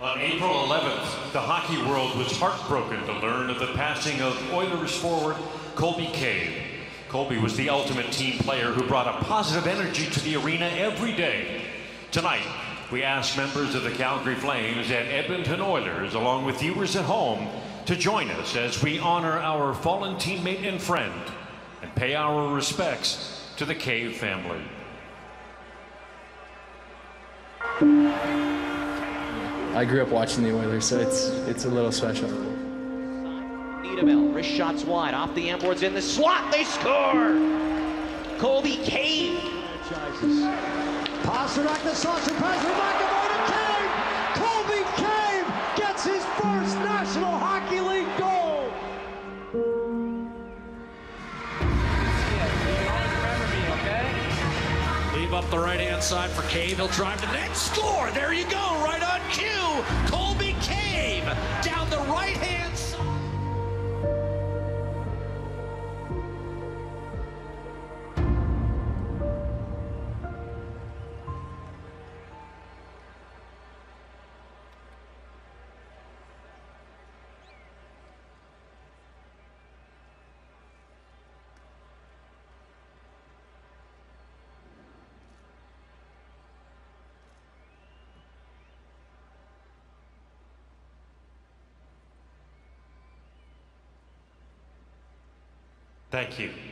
On April 11th, the hockey world was heartbroken to learn of the passing of Oilers forward Colby Cave. Colby was the ultimate team player who brought a positive energy to the arena every day. Tonight, we ask members of the Calgary Flames and Edmonton Oilers, along with viewers at home, to join us as we honor our fallen teammate and friend and pay our respects to the Cave family. I grew up watching the Oilers, so it's a little special. Niedermel, wrist shots wide, off the end boards in the slot, they score! Colby Cave. Pasternak, the saucer pass from McAvoy to Cave! Colby Cave gets his first National Hockey League goal! Leave up the right-hand side for Cave. He'll drive the net, score! There you go, right on cue! Colby Cave down the right-hand side. Thank you.